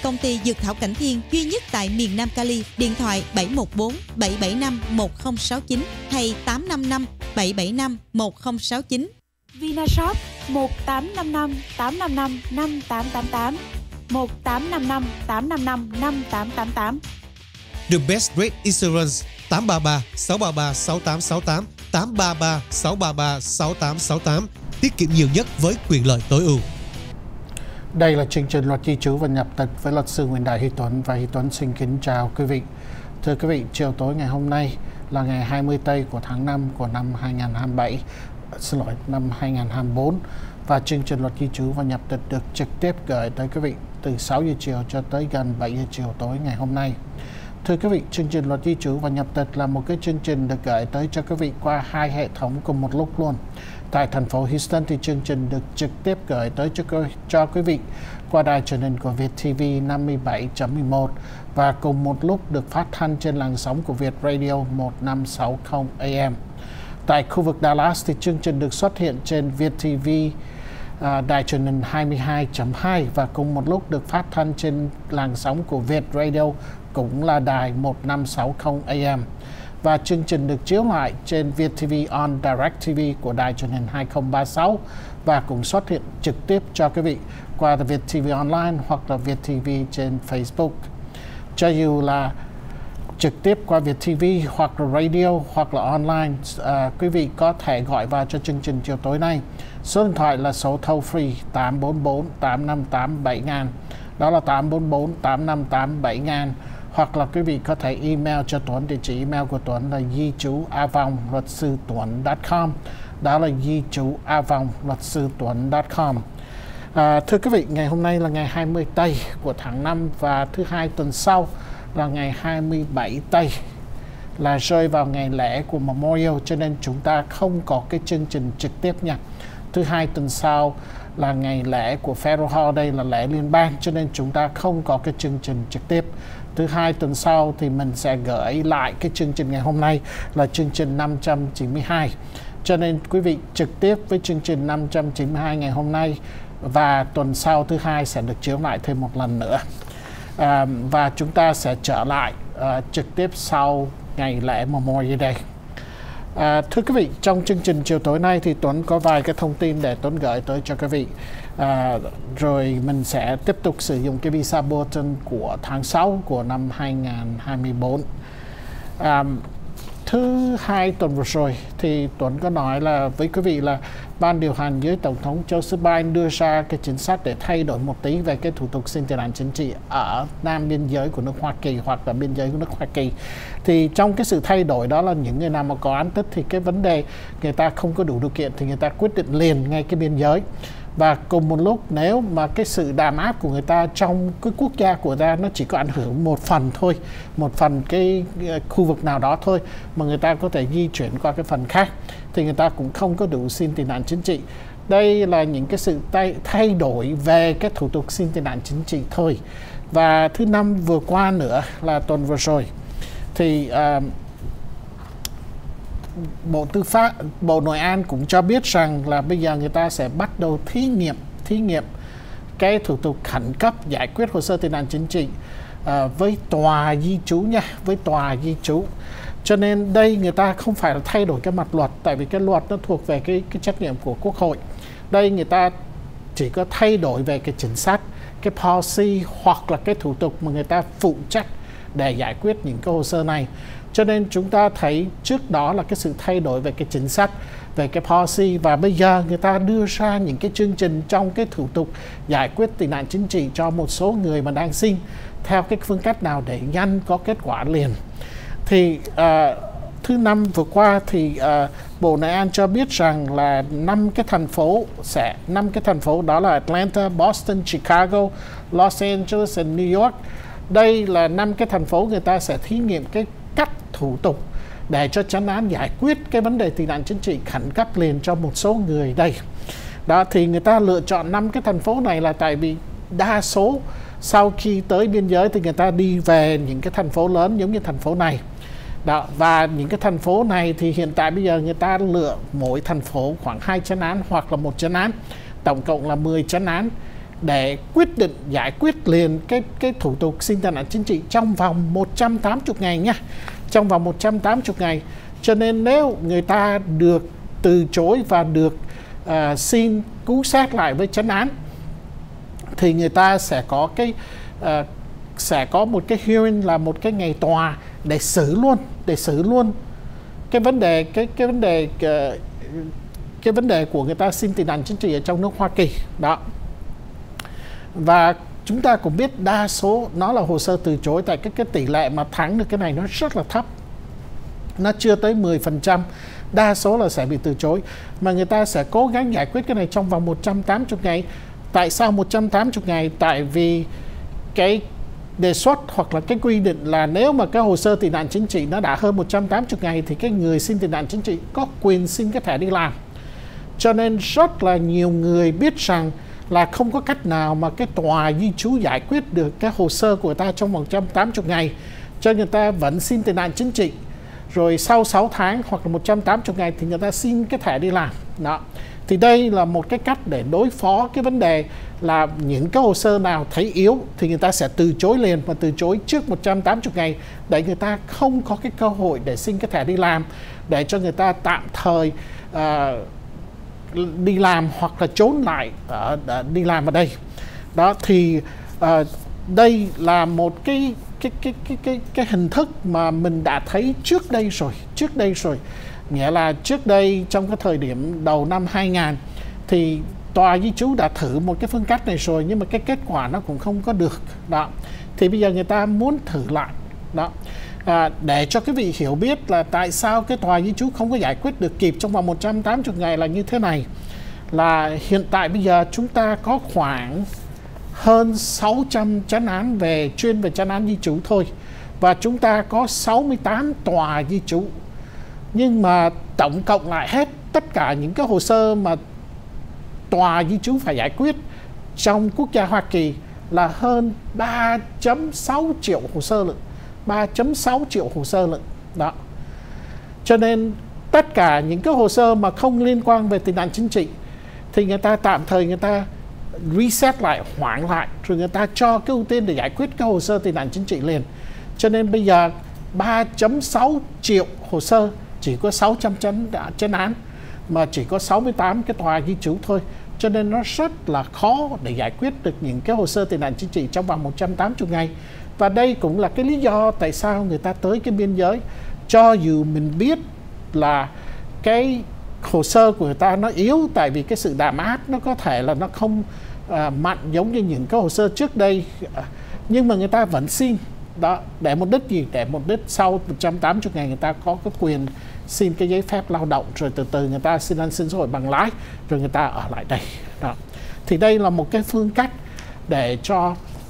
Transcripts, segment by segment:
công ty Dược Thảo Cảnh Thiên duy nhất tại miền Nam Cali. Điện thoại 714-775-1069 hay 855-775-1069. Vinashop 1855-855-5888 1855-855-5888. The Best Rate Insurance 833-633-6868 833-633-6868. Tiết kiệm nhiều nhất với quyền lợi tối ưu. Đây là chương trình Luật Di trú và Nhập tịch với luật sư Nguyễn Đại Huy Tuấn, và Huy Tuấn xin kính chào quý vị. Thưa quý vị, chiều tối ngày hôm nay là ngày 20 tây của tháng 5 của năm 2024, và chương trình Luật Di trú và Nhập tịch được trực tiếp gửi tới quý vị từ 6 giờ chiều cho tới gần 7 giờ chiều tối ngày hôm nay. Thưa quý vị, chương trình Luật Di trú và Nhập tịch là một cái chương trình được gửi tới cho quý vị qua hai hệ thống cùng một lúc luôn. Tại thành phố Houston thì chương trình được trực tiếp gửi tới cho quý vị qua đài truyền hình của VietTV 57.11 và cùng một lúc được phát thanh trên làn sóng của Việt Radio 1560 AM. Tại khu vực Dallas thì chương trình được xuất hiện trên VietTV đài truyền hình 22.2 và cùng một lúc được phát thanh trên làn sóng của Việt Radio cũng là đài 1560 AM. Và chương trình được chiếu lại trên VietTV On Direct TV của đài truyền hình 2036 và cũng xuất hiện trực tiếp cho quý vị qua VietTV Online hoặc là VietTV trên Facebook. Cho dù là trực tiếp qua VietTV hoặc là radio hoặc là online, quý vị có thể gọi vào cho chương trình chiều tối nay. Số điện thoại là số toll free 844-858-7000, đó là 844-858-7000. Hoặc là quý vị có thể email cho Tuấn, địa chỉ email của Tuấn là di-chú@luật-sư-tuấn.com, đó là di-chú@luật-sư-tuấn.com. Thưa quý vị, ngày hôm nay là ngày 20 tây của tháng 5 và thứ hai tuần sau là ngày 27 tây, là rơi vào ngày lễ của Memorial, cho nên chúng ta không có cái chương trình trực tiếp nha. Thứ hai tuần sau là ngày lễ của Federal Holiday, là lễ liên bang, cho nên chúng ta không có cái chương trình trực tiếp. Thứ hai tuần sau thì mình sẽ gửi lại cái chương trình ngày hôm nay là chương trình 592. Cho nên quý vị trực tiếp với chương trình 592 ngày hôm nay, và tuần sau thứ hai sẽ được chiếu lại thêm một lần nữa. Và chúng ta sẽ trở lại trực tiếp sau ngày lễ Memorial Day. Thưa quý vị, trong chương trình chiều tối nay thì Tuấn có vài cái thông tin để Tuấn gửi tới cho quý vị. Rồi mình sẽ tiếp tục sử dụng cái visa bulletin của tháng 6 của năm 2024. Thứ hai tuần vừa rồi thì Tuấn có nói là với quý vị là ban điều hành dưới Tổng thống Joseph Biden đưa ra cái chính sách để thay đổi một tí về cái thủ tục xin tị nạn chính trị ở nam biên giới của nước Hoa Kỳ hoặc là biên giới của nước Hoa Kỳ. Thì trong cái sự thay đổi đó là những người nào mà có án tích thì cái vấn đề người ta không có đủ điều kiện thì người ta quyết định liền ngay cái biên giới. Và cùng một lúc nếu mà cái sự đàn áp của người ta trong cái quốc gia của ta nó chỉ có ảnh hưởng một phần thôi, một phần cái khu vực nào đó thôi, mà người ta có thể di chuyển qua cái phần khác thì người ta cũng không có đủ xin tị nạn chính trị. Đây là những cái sự thay đổi về cái thủ tục xin tị nạn chính trị thôi. Và thứ năm vừa qua nữa là tuần vừa rồi thì Bộ Nội an cũng cho biết rằng là bây giờ người ta sẽ bắt đầu thí nghiệm cái thủ tục khẩn cấp giải quyết hồ sơ tị nạn chính trị với tòa di trú nha, với tòa di trú. Cho nên đây người ta không phải là thay đổi cái mặt luật, tại vì cái luật nó thuộc về cái trách nhiệm của Quốc hội. Đây người ta chỉ có thay đổi về cái chính sách, cái policy hoặc là cái thủ tục mà người ta phụ trách để giải quyết những cái hồ sơ này. Cho nên chúng ta thấy trước đó là cái sự thay đổi về cái chính sách, về cái policy, và bây giờ người ta đưa ra những cái chương trình trong cái thủ tục giải quyết tị nạn chính trị cho một số người mà đang xin theo cái phương cách nào để nhanh có kết quả liền. Thì thứ năm vừa qua thì Bộ Nội an cho biết rằng là 5 cái thành phố đó là Atlanta, Boston, Chicago, Los Angeles và New York. Đây là 5 cái thành phố người ta sẽ thí nghiệm cái cách thủ tục để cho trấn án giải quyết cái vấn đề tị nạn chính trị khẩn cấp liền cho một số người đây. Đó thì người ta lựa chọn 5 cái thành phố này là tại vì đa số sau khi tới biên giới thì người ta đi về những cái thành phố lớn giống như thành phố này. Đó, và những cái thành phố này thì hiện tại bây giờ người ta lựa mỗi thành phố khoảng 2 trấn án hoặc là 1 trấn án, tổng cộng là 10 trấn án để quyết định giải quyết liền cái thủ tục xin tị nạn chính trị trong vòng 180 ngày nha. Trong vòng 180 ngày. Cho nên nếu người ta được từ chối và được xin cứu xét lại với trấn án thì người ta sẽ có một cái hearing, là một cái ngày tòa để xử luôn cái vấn đề của người ta xin tị nạn chính trị ở trong nước Hoa Kỳ đó. Và chúng ta cũng biết đa số nó là hồ sơ từ chối, tại cái tỷ lệ mà thắng được cái này nó rất là thấp, nó chưa tới 10%, đa số là sẽ bị từ chối. Mà người ta sẽ cố gắng giải quyết cái này trong vòng 180 ngày. Tại sao 180 ngày? Tại vì cái đề xuất hoặc là cái quy định là nếu mà cái hồ sơ tị nạn chính trị nó đã hơn 180 ngày thì cái người xin tị nạn chính trị có quyền xin cái thẻ đi làm. Cho nên rất là nhiều người biết rằng là không có cách nào mà cái tòa di trú giải quyết được cái hồ sơ của người ta trong vòng 180 ngày, cho người ta vẫn xin tị nạn chính trị. Rồi sau 6 tháng hoặc là 180 ngày thì người ta xin cái thẻ đi làm. Đó. Thì đây là một cái cách để đối phó cái vấn đề là những cái hồ sơ nào thấy yếu thì người ta sẽ từ chối liền, và từ chối trước 180 ngày để người ta không có cái cơ hội để xin cái thẻ đi làm, để cho người ta tạm thời đi làm hoặc là trốn lại đi làm ở đây. Đó thì đây là một cái hình thức mà mình đã thấy trước đây rồi. Nghĩa là trước đây trong cái thời điểm đầu năm 2000 thì tòa di trú đã thử một cái phương cách này rồi, nhưng mà cái kết quả nó cũng không có được. Đó. Thì bây giờ người ta muốn thử lại. Đó. Để cho cái vị hiểu biết là tại sao cái tòa di trú không có giải quyết được kịp trong vòng 180 ngày là như thế này. Là hiện tại bây giờ chúng ta có khoảng hơn 600 trấn án chuyên về trấn án di trú thôi. Và chúng ta có 68 tòa di trú. Nhưng mà tổng cộng lại hết tất cả những cái hồ sơ mà tòa di trú phải giải quyết trong quốc gia Hoa Kỳ là hơn 3.6 triệu hồ sơ lận. 3.6 triệu hồ sơ lận. Đó. Cho nên tất cả những cái hồ sơ mà không liên quan về tị nạn chính trị thì người ta tạm thời người ta reset lại, hoãn lại, rồi người ta cho cái ưu tiên để giải quyết cái hồ sơ tị nạn chính trị liền. Cho nên bây giờ 3.6 triệu hồ sơ, chỉ có 600 trấn án mà chỉ có 68 cái tòa di trú thôi. Cho nên nó rất là khó để giải quyết được những cái hồ sơ tị nạn chính trị trong vòng 180 ngày. Và đây cũng là cái lý do tại sao người ta tới cái biên giới. Cho dù mình biết là cái hồ sơ của người ta nó yếu, tại vì cái sự đàn áp nó có thể là nó không mạnh giống như những cái hồ sơ trước đây, nhưng mà người ta vẫn xin. Đó, để mục đích gì? Để mục đích sau 180 ngày người ta có cái quyền xin cái giấy phép lao động, rồi từ từ người ta xin ăn xin xã hội bằng lái, rồi người ta ở lại đây. Đó. Thì đây là một cái phương cách để cho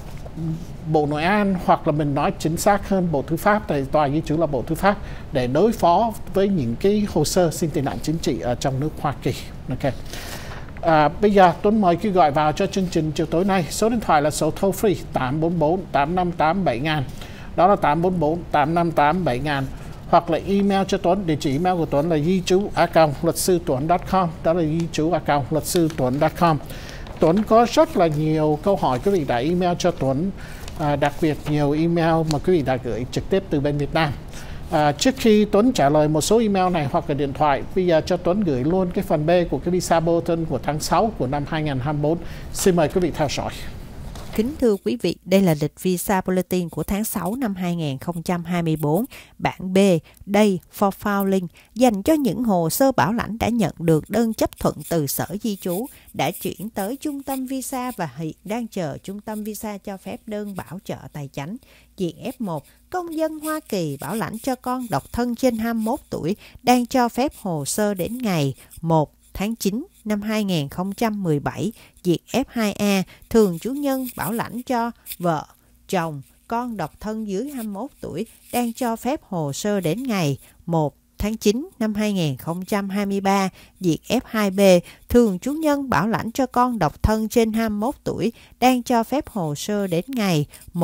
Bộ Nội an, hoặc là mình nói chính xác hơn Bộ Tư pháp, tại tòa di trú là Bộ Tư pháp, để đối phó với những cái hồ sơ xin tị nạn chính trị ở trong nước Hoa Kỳ. Ok. Bây giờ Tuấn mời quý gọi vào cho chương trình chiều tối nay. Số điện thoại là số toll free 844-858-7000. Đó là 844-858-7000. Hoặc là email cho Tuấn, địa chỉ email của Tuấn là di trú@luatsutuấn.com. Đó là di trú@luatsutuấn.com. Tuấn có rất là nhiều câu hỏi quý vị đã email cho Tuấn, đặc biệt nhiều email mà quý vị đã gửi trực tiếp từ bên Việt Nam. Trước khi Tuấn trả lời một số email này hoặc là điện thoại, bây giờ cho Tuấn gửi luôn cái phần B của cái visa bulletin của tháng 6 của năm 2024. Xin mời quý vị theo dõi. Kính thưa quý vị, đây là lịch visa bulletin của tháng 6 năm 2024, bản B, Day for Filing, dành cho những hồ sơ bảo lãnh đã nhận được đơn chấp thuận từ Sở Di trú, đã chuyển tới Trung tâm Visa và hiện đang chờ Trung tâm Visa cho phép đơn bảo trợ tài chánh. Diện F1, công dân Hoa Kỳ bảo lãnh cho con độc thân trên 21 tuổi, đang cho phép hồ sơ đến ngày 1 tháng 9 năm 2017. Diện F2A, thường chủ nhân bảo lãnh cho vợ, chồng, con độc thân dưới 21 tuổi, đang cho phép hồ sơ đến ngày 1 tháng 9 năm 2023. Diện F2B, thường chủ nhân bảo lãnh cho con độc thân trên 21 tuổi, đang cho phép hồ sơ đến ngày 1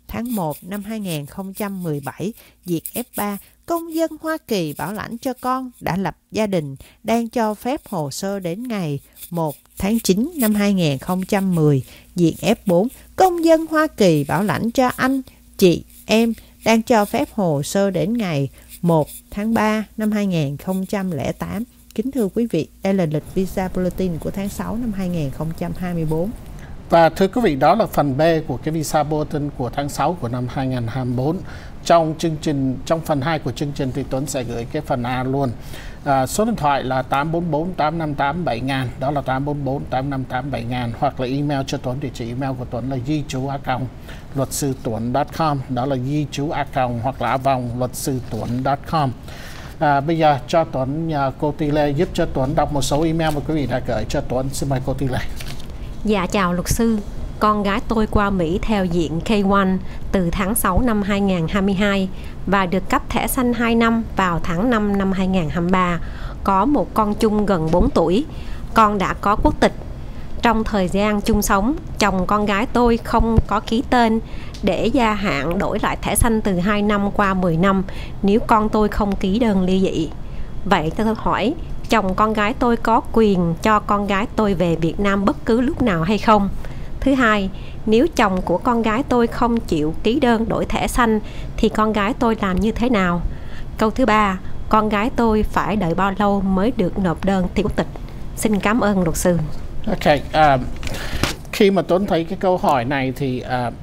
tháng 1 năm 2017, Diện F3, công dân Hoa Kỳ bảo lãnh cho con đã lập gia đình đang cho phép hồ sơ đến ngày 1 tháng 9 năm 2010. Diện F4, công dân Hoa Kỳ bảo lãnh cho anh, chị, em đang cho phép hồ sơ đến ngày 1 tháng 3 năm 2008. Kính thưa quý vị, đây là lịch Visa Bulletin của tháng 6 năm 2024. Và thưa quý vị, đó là phần B của cái Visa Bulletin của tháng 6 của năm 2024. Trong phần 2 của chương trình thì Tuấn sẽ gửi cái phần A luôn. Số điện thoại là 844-858-7000, đó là 844-858-7000, hoặc là email cho Tuấn, địa chỉ email của Tuấn là dichu@luatsutuan.com, đó là dichu@ hoặc là @luatsutuan.com. Bây giờ cho Tuấn nhờ cô Ti Lê giúp cho Tuấn đọc một số email mà quý vị đã gửi cho Tuấn. Xin mời cô Ti Lê. Dạ chào luật sư, con gái tôi qua Mỹ theo diện K1 từ tháng 6 năm 2022 và được cấp thẻ xanh 2 năm vào tháng 5 năm 2023. Có một con chung gần 4 tuổi, con đã có quốc tịch. Trong thời gian chung sống, chồng con gái tôi không có ký tên để gia hạn đổi lại thẻ xanh từ 2 năm qua 10 năm nếu con tôi không ký đơn ly dị. Vậy tôi hỏi, chồng con gái tôi có quyền cho con gái tôi về Việt Nam bất cứ lúc nào hay không? Thứ hai, nếu chồng của con gái tôi không chịu ký đơn đổi thẻ xanh thì con gái tôi làm như thế nào? Câu thứ ba, con gái tôi phải đợi bao lâu mới được nộp đơn thi quốc tịch? Xin cảm ơn luật sư. Ok, khi mà Tuấn thấy cái câu hỏi này thì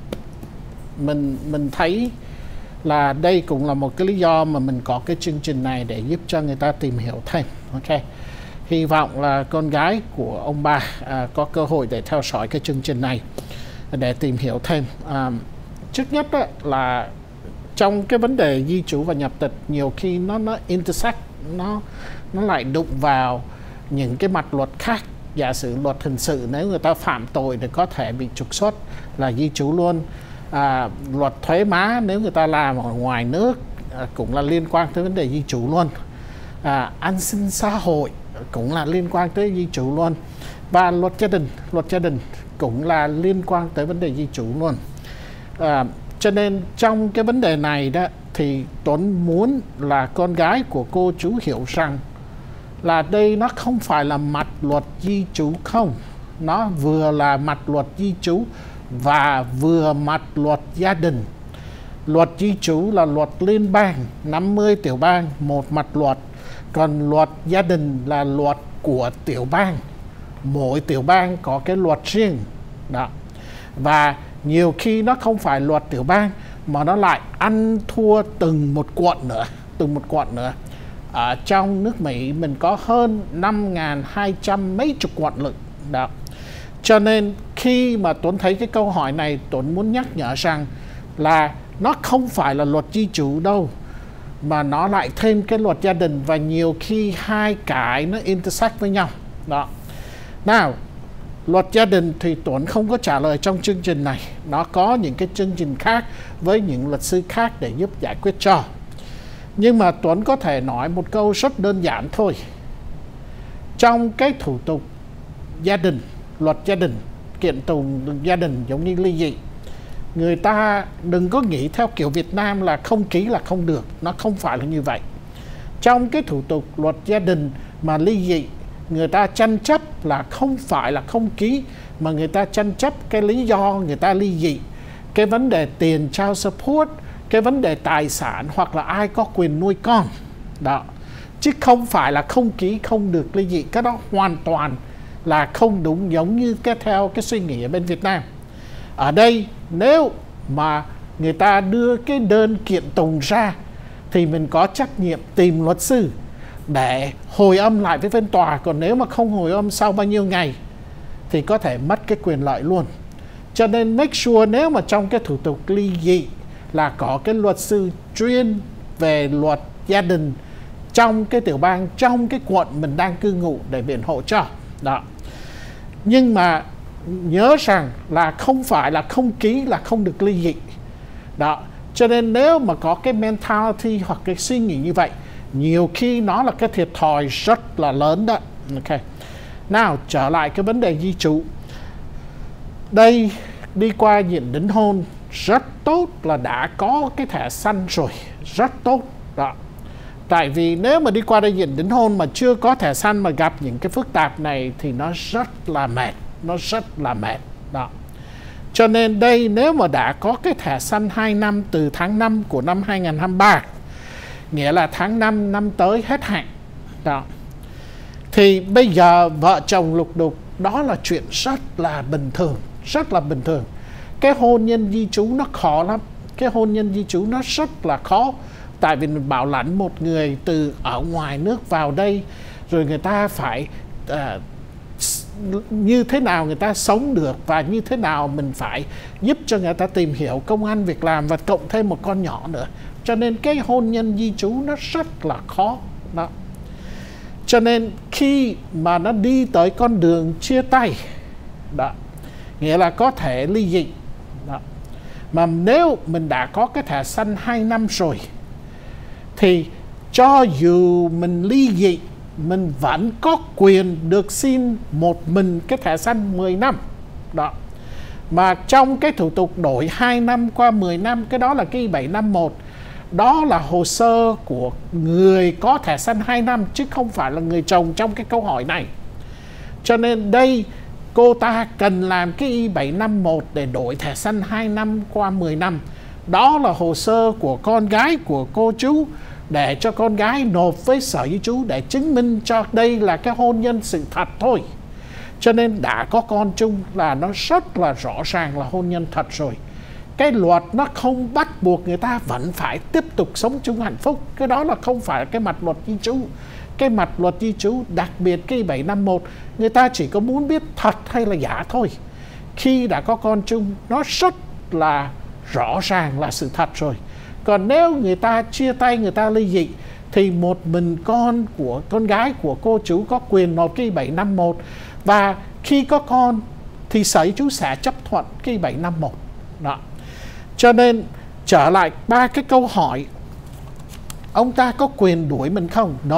mình thấy là đây cũng là một cái lý do mà mình có cái chương trình này để giúp cho người ta tìm hiểu thêm. Ok, hy vọng là con gái của ông bà có cơ hội để theo dõi cái chương trình này để tìm hiểu thêm. Trước nhất là trong cái vấn đề di trú và nhập tịch, nhiều khi nó intersect, nó lại đụng vào những cái mặt luật khác. Giả sử luật hình sự, nếu người ta phạm tội thì có thể bị trục xuất là di trú luôn. Luật thuế má, nếu người ta làm ở ngoài nước cũng là liên quan tới vấn đề di trú luôn. An sinh xã hội cũng là liên quan tới di trú luôn. Và luật gia đình cũng là liên quan tới vấn đề di trú luôn. Cho nên trong cái vấn đề này đó thì Tuấn muốn là con gái của cô chú hiểu rằng là đây nó không phải là mặt luật di trú không, nó vừa là mặt luật di trú và vừa mặt luật gia đình. Luật di trú là luật liên bang, 50 tiểu bang một mặt luật, còn luật gia đình là luật của tiểu bang, mỗi tiểu bang có cái luật riêng đó. Và nhiều khi nó không phải luật tiểu bang mà nó lại ăn thua từng một quận nữa. Ở trong nước Mỹ mình có hơn 5.200 mấy chục quận lận đó. Cho nên khi mà Tuấn thấy cái câu hỏi này, Tuấn muốn nhắc nhở rằng là nó không phải là luật di trú đâu, mà nó lại thêm cái luật gia đình, và nhiều khi hai cái nó intersect với nhau đó. Nào, luật gia đình thì Tuấn không có trả lời trong chương trình này, nó có những cái chương trình khác với những luật sư khác để giúp giải quyết cho. Nhưng mà Tuấn có thể nói một câu rất đơn giản thôi. Trong cái thủ tục gia đình, luật gia đình, kiện tụng gia đình giống như ly dị, người ta đừng có nghĩ theo kiểu Việt Nam là không ký là không được. Nó không phải là như vậy. Trong cái thủ tục luật gia đình mà ly dị, người ta tranh chấp là không phải là không ký, mà người ta tranh chấp cái lý do người ta ly dị, cái vấn đề tiền child support, cái vấn đề tài sản, hoặc là ai có quyền nuôi con đó, chứ không phải là không ký không được ly dị. Cái đó hoàn toàn là không đúng, giống như theo cái suy nghĩ ở bên Việt Nam. Ở đây nếu mà người ta đưa cái đơn kiện tụng ra thì mình có trách nhiệm tìm luật sư để hồi âm lại với bên tòa. Còn nếu mà không hồi âm sau bao nhiêu ngày thì có thể mất cái quyền lợi luôn. Cho nên make sure nếu mà trong cái thủ tục ly dị là có cái luật sư chuyên về luật gia đình trong cái tiểu bang, trong cái quận mình đang cư ngụ để biện hộ cho đó. Nhưng mà nhớ rằng là không phải là không ký là không được ly dị đó. Cho nên nếu mà có cái mentality hoặc cái suy nghĩ như vậy, nhiều khi nó là cái thiệt thòi rất là lớn đó. Ok, nào trở lại cái vấn đề di trú. Đây đi qua diện đính hôn rất tốt là đã có cái thẻ xanh rồi, rất tốt đó. Tại vì nếu mà đi qua đây diện đính hôn mà chưa có thẻ xanh mà gặp những cái phức tạp này thì nó rất là mệt, đó. Cho nên đây nếu mà đã có cái thẻ xanh 2 năm từ tháng 5 của năm 2023, nghĩa là tháng 5 năm tới hết hạn, đó. Thì bây giờ vợ chồng lục đục đó là chuyện rất là bình thường. Cái hôn nhân di trú nó khó lắm. Cái hôn nhân di trú nó rất là khó. Tại vì mình bảo lãnh một người từ ở ngoài nước vào đây, rồi người ta phải như thế nào người ta sống được, và như thế nào mình phải giúp cho người ta tìm hiểu công ăn việc làm, và cộng thêm một con nhỏ nữa. Cho nên cái hôn nhân di trú nó rất là khó đó. Cho nên khi mà nó đi tới con đường chia tay đó, nghĩa là có thể ly dị đó. Mà nếu mình đã có cái thẻ xanh 2 năm rồi thì cho dù mình ly dị, mình vẫn có quyền được xin một mình cái thẻ xanh 10 năm đó. Mà trong cái thủ tục đổi 2 năm qua 10 năm, cái đó là cái 751, đó là hồ sơ của người có thẻ xanh 2 năm chứ không phải là người chồng trong cái câu hỏi này. Cho nên đây cô ta cần làm cái I-751 để đổi thẻ xanh 2 năm qua 10 năm. Đó là hồ sơ của con gái của cô chú để cho con gái nộp với Sở Di trú để chứng minh cho đây là cái hôn nhân sự thật thôi. Cho nên đã có con chung là nó rất là rõ ràng là hôn nhân thật rồi. Cái luật nó không bắt buộc người ta vẫn phải tiếp tục sống chung hạnh phúc. Cái đó là không phải cái mặt luật di trú. Cái mặt luật di trú, đặc biệt cái 751, người ta chỉ có muốn biết thật hay là giả thôi. Khi đã có con chung, nó rất là rõ ràng là sự thật rồi. Còn nếu người ta chia tay, người ta ly dị, thì một mình con gái của cô chú có quyền nộp cái 751. Và khi có con thì Sở Di trú sẽ chấp thuận cái 751 đó. Cho nên trở lại 3 cái câu hỏi, ông ta có quyền đuổi mình không? No.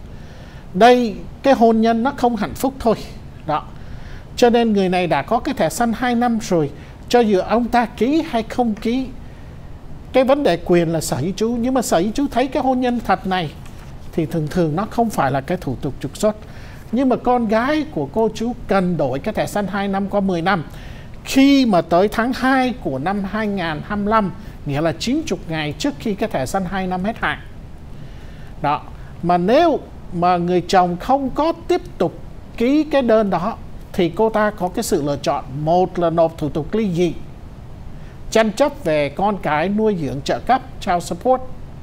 Đây cái hôn nhân nó không hạnh phúc thôi đó. Cho nên người này đã có cái thẻ xanh 2 năm rồi, cho dù ông ta ký hay không ký, cái vấn đề quyền là Sở Di trú. Nhưng mà Sở Di trú thấy cái hôn nhân thật này thì thường nó không phải là cái thủ tục trục xuất. Nhưng mà con gái của cô chú cần đổi cái thẻ xanh 2 năm qua 10 năm. Khi mà tới tháng 2 của năm 2025, nghĩa là 90 ngày trước khi cái thẻ xanh 2 năm hết hạn đó. Mà nếu mà người chồng không có tiếp tục ký cái đơn đó thì cô ta có cái sự lựa chọn. Một là nộp thủ tục ly dị, tranh chấp về con cái nuôi dưỡng trợ cấp, child support.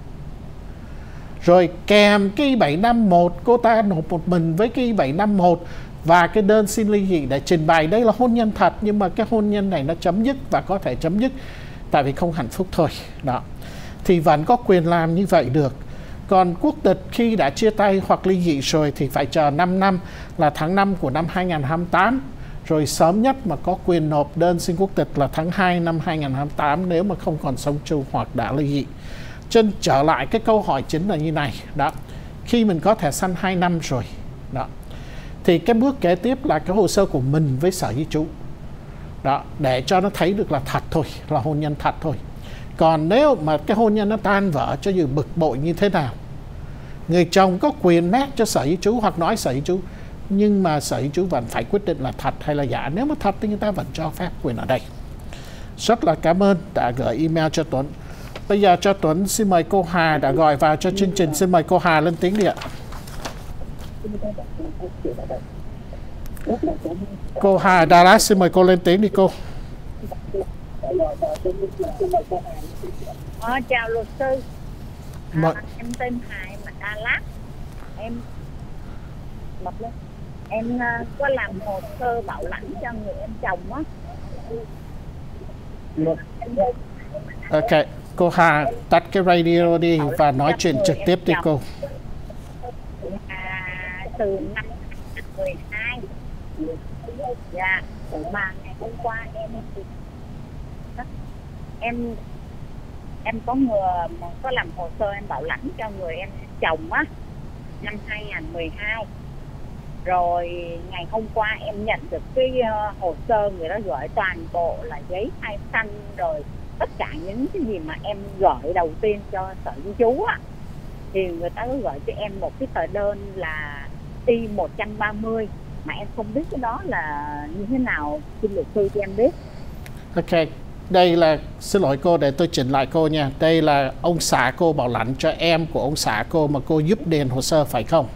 Rồi kèm cái 751, cô ta nộp một mình với cái 751 và cái đơn xin ly dị để trình bày đây là hôn nhân thật, nhưng mà cái hôn nhân này nó chấm dứt và có thể chấm dứt tại vì không hạnh phúc thôi đó. Thì vẫn có quyền làm như vậy được. Còn quốc tịch khi đã chia tay hoặc ly dị rồi thì phải chờ 5 năm là tháng 5 của năm 2028. Rồi sớm nhất mà có quyền nộp đơn xin quốc tịch là tháng 2 năm 2028 nếu mà không còn sống chung hoặc đã ly dị. Chân trở lại cái câu hỏi chính là như này đó. Khi mình có thẻ xanh 2 năm rồi đó, thì cái bước kế tiếp là cái hồ sơ của mình với Sở Di trú đó, để cho nó thấy được là thật thôi, là hôn nhân thật thôi. Còn nếu mà cái hôn nhân nó tan vỡ, cho dù bực bội như thế nào, người chồng có quyền mét cho Sở Di trú hoặc nói Sở Di trú, nhưng mà Sở Di trú vẫn phải quyết định là thật hay là giả. Nếu mà thật thì người ta vẫn cho phép quyền ở đây. Rất là cảm ơn đã gửi email cho Tuấn. Bây giờ cho Tuấn xin mời cô Hà đã gọi vào cho chương trình. Xin mời cô Hà lên tiếng đi ạ. Cô Hà Đà Lạt, xin mời cô lên tiếng đi cô. Chào luật sư. Em tên Hà, mà Đà Lạt. Em có làm hồ sơ bảo lãnh cho người em chồng á. Ok, cô Hà tắt cái radio đi và nói chuyện trực tiếp đi cô. Từ năm 2012. Dạ, mà ngày hôm qua em có làm hồ sơ em bảo lãnh cho người em chồng á năm 2012. Rồi ngày hôm qua em nhận được cái hồ sơ người đó gửi toàn bộ là giấy khai xanh rồi tất cả những cái gì mà em gửi đầu tiên cho Sở Di trú á, thì người ta có gửi cho em một cái tờ đơn là Y-130, mà em không biết cái đó là như thế nào, xin luật sư cho em biết. Ok, đây là, xin lỗi cô, để tôi chỉnh lại cô nha. Đây là ông xã cô bảo lãnh cho em của ông xã cô mà cô giúp điền hồ sơ phải không?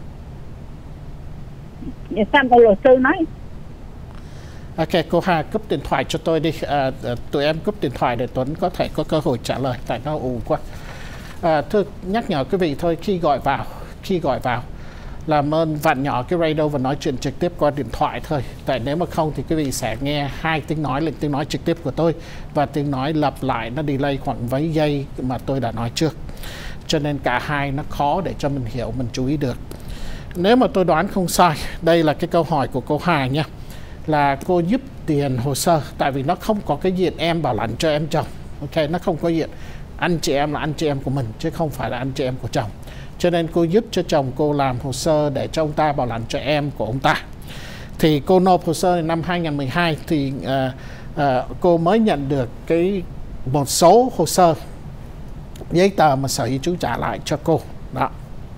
Sao cô luật sư nói? Ok, cô Hà cúp điện thoại cho tôi đi. Tụi em cúp điện thoại để Tuấn có thể có cơ hội trả lời, tại nó ù quá. Thưa, nhắc nhở quý vị thôi, khi gọi vào làm ơn vặn nhỏ cái radio và nói chuyện trực tiếp qua điện thoại thôi. Tại nếu mà không thì quý vị sẽ nghe hai tiếng nói là tiếng nói trực tiếp của tôi và tiếng nói lặp lại, nó delay khoảng mấy giây mà tôi đã nói trước. Cho nên cả hai nó khó để cho mình hiểu, mình chú ý được. Nếu mà tôi đoán không sai, đây là cái câu hỏi của cô Hà nha, là cô giúp tiền hồ sơ, tại vì nó không có cái diện em bảo lãnh cho em chồng. Ok, nó không có diện anh chị em là anh chị em của mình chứ không phải là anh chị em của chồng. Cho nên cô giúp cho chồng cô làm hồ sơ để cho ông ta bảo lãnh cho em của ông ta. Thì cô nộp hồ sơ năm 2012 thì cô mới nhận được một số hồ sơ giấy tờ mà Sở Di trú trả lại cho cô. Đó.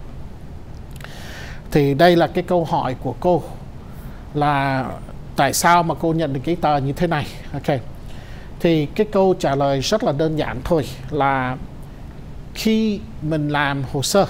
Thì đây là cái câu hỏi của cô là tại sao mà cô nhận được giấy tờ như thế này. Ok. Thì cái câu trả lời rất là đơn giản thôi, là khi mình làm hồ sơ,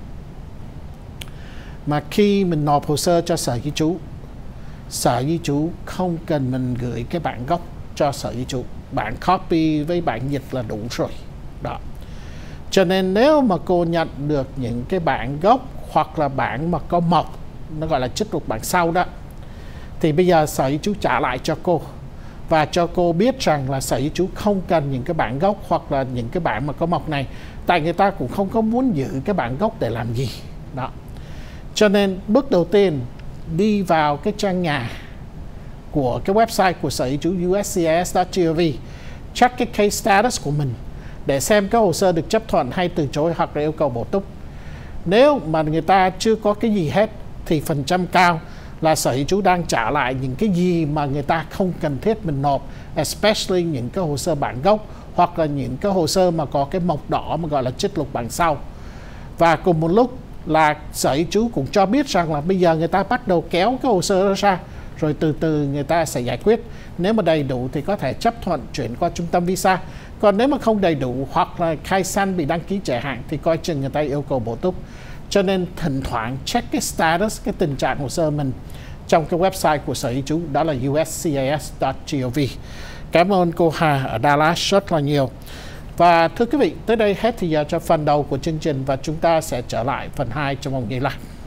mà khi mình nộp hồ sơ cho Sở Sở Di trú không cần mình gửi cái bản gốc cho Sở Di trú, bản copy với bản dịch là đủ rồi. Đó. Cho nên nếu mà cô nhận được những cái bản gốc hoặc là bản mà có mộc, nó gọi là trích lục bản sau đó, thì bây giờ Sở Di trú trả lại cho cô và cho cô biết rằng là Sở Di trú không cần những cái bản gốc hoặc là những cái bản mà có mộc này, tại người ta cũng không có muốn giữ cái bản gốc để làm gì. Đó. Cho nên bước đầu tiên, đi vào cái trang nhà của cái website của Sở Di trú uscis.gov, check cái case status của mình để xem cái hồ sơ được chấp thuận hay từ chối hoặc là yêu cầu bổ túc. Nếu mà người ta chưa có cái gì hết thì phần trăm cao là Sở Di trú đang trả lại những cái gì mà người ta không cần thiết mình nộp, especially những cái hồ sơ bản gốc hoặc là những cái hồ sơ mà có cái mộc đỏ mà gọi là trích lục bản sau. Và cùng một lúc là Sở Di trú cũng cho biết rằng là bây giờ người ta bắt đầu kéo cái hồ sơ đó ra, rồi từ từ người ta sẽ giải quyết. Nếu mà đầy đủ thì có thể chấp thuận chuyển qua trung tâm visa. Còn nếu mà không đầy đủ hoặc là khai san bị đăng ký trễ hạn thì coi chừng người ta yêu cầu bổ túc. Cho nên thỉnh thoảng check cái status, cái tình trạng hồ sơ mình trong cái website của Sở Di trú, đó là uscis.gov. Cảm ơn cô Hà ở Dallas rất là nhiều. Và thưa quý vị, tới đây hết thì giờ cho phần đầu của chương trình và chúng ta sẽ trở lại phần 2 trong vòng giây lát.